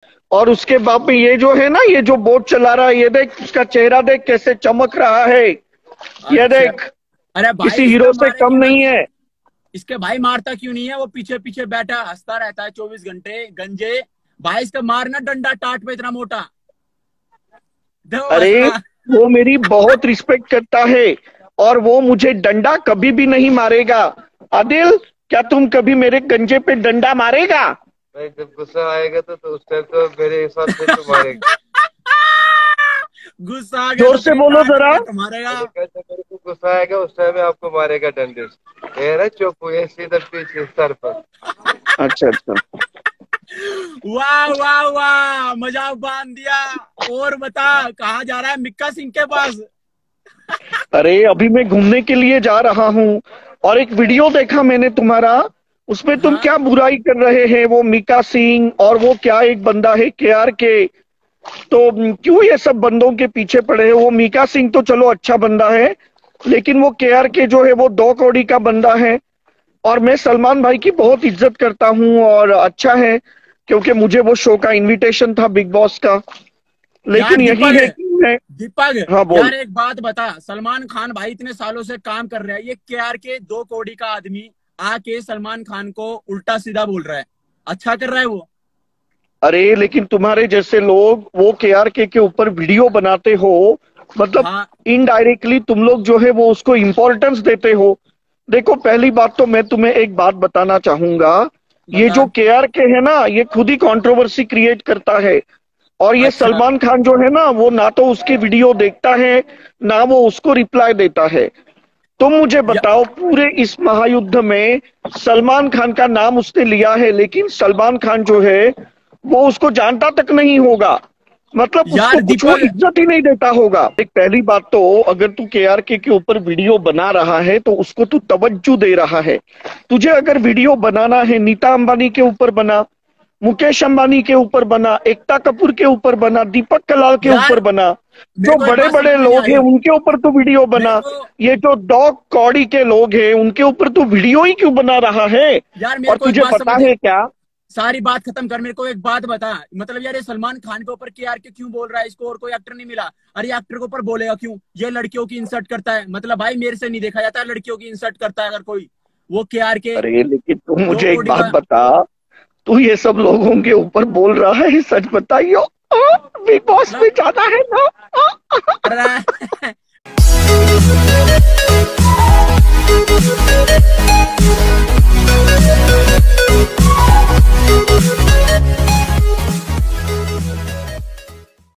और उसके बाद में ये जो है ना, ये जो बोट चला रहा है, ये देख उसका चेहरा देख कैसे चमक रहा है। ये अच्छा। देख, अरे भाई किसी इसका हीरो से मारे कम क्यों ना नहीं तू? है। इसके भाई मारता क्यों नहीं है? वो पीछे पीछे बैठा हंसता रहता है 24 घंटे गंजे। भाई इसका मारना डंडा टाट पे इतना मोटा। दो अरे हंसता। वो मेरी बहुत रिस्पेक्ट करता है, और वो मुझे डंडा कभी भी नहीं मारेगा। आदिल, क्या तुम कभी मेरे गंजे पे डंडा मारेगा? भाई जब गुस्सा आएगा तो उस टाइम तो मेरे हिसाब से तो मारेगा। गुस्सा आ गया जोर तो से तेरी बोलो टांग जरा। पे तुम्हारेगा। मैंने कहा जब मेरे को गुस्सा आएगा उस टाइम में आपको मारेगा डंडे से। ये ना चुप हुए सीधा पीछे सर पर। अच्छा अच्छा। वाह वाह वाह, मजाक बांध दिया। और बता, कहाँ जा रहा है मिक्का सिंह के पास? अरे अभी मैं घूमने के लिए जा रहा हूँ, और एक वीडियो देखा मैंने तुम्हारा। उसमें तुम हाँ। क्या बुराई कर रहे हैं वो मीका सिंह, और वो क्या एक बंदा है केआर के। तो क्यों ये सब बंदों के पीछे पड़े हैं? वो मीका सिंह तो चलो अच्छा बंदा है, लेकिन वो केआर के जो है वो 2 कौड़ी का बंदा है। और मैं सलमान भाई की बहुत इज्जत करता हूँ, और अच्छा है, क्योंकि मुझे वो शो का इनविटेशन था बिग बॉस का। यार लेकिन यही दीपक, है कि मैं। दीपक, हाँ बोल। यार एक बात बता। सलमान खान भाई इतने सालों से काम कर रहा है, ये केआर के 2 कौड़ी का आदमी आके सलमान खान को उल्टा सीधा बोल रहा है। अच्छा कर रहा है वो। अरे लेकिन तुम्हारे जैसे लोग वो केआर के ऊपर वीडियो बनाते हो, मतलब हाँ इनडायरेक्टली तुम लोग जो है वो उसको इम्पोर्टेंस देते हो। देखो, पहली बात तो मैं तुम्हें एक बात बताना चाहूंगा। ये बता। जो केआर के है ना, ये खुद ही कंट्रोवर्सी क्रिएट करता है। और ये अच्छा। सलमान खान जो है ना, वो ना तो उसकी वीडियो देखता है, ना वो उसको रिप्लाई देता है। तुम मुझे या, बताओ, पूरे इस महायुद्ध में सलमान खान का नाम उसने लिया है, लेकिन सलमान खान जो है वो उसको जानता तक नहीं होगा। मतलब उसको यार कुछ वो दीपक। इज्जत ही नहीं देता होगा। एक पहली बात तो, अगर तू केआर के ऊपर वीडियो बना रहा है तो उसको तू तवज्जो दे रहा है। तुझे अगर वीडियो बनाना है, नीता अंबानी के ऊपर बना, मुकेश अंबानी के ऊपर बना, एकता कपूर के ऊपर बना, दीपक कलाल के यार ऊपर बना, मेरे जो को एक बड़े बात समझ बड़े में नहीं लोग हैं आई। उनके ऊपर तो वीडियो मेरे बना। को ये जो 2 कौड़ी के लोग हैं उनके ऊपर तो वीडियो ही क्यों बना रहा है? यार मेरे और को एक तुझे बात पता समझ। है क्या? सारी बात खत्म कर, मेरे को एक बात बता। मतलब यार ये सलमान खान के ऊपर केआर के क्यों बोल रहा है? इसको और कोई एक्टर नहीं मिला? अरे एक्टर के ऊपर बोलेगा क्यों? ये लड़कियों की इंसल्ट करता है। मतलब भाई मेरे से नहीं देखा जाता लड़कियों की इंसल्ट करता है अगर कोई। वो केआर के अरे लेकिन तुम दो मुझे एक कौड़ी बात का। बता, तू ये सब लोगों के ऊपर बोल रहा है, सच बताइयो। बिग बॉस में मतलब जाना है ना? कर रहा है।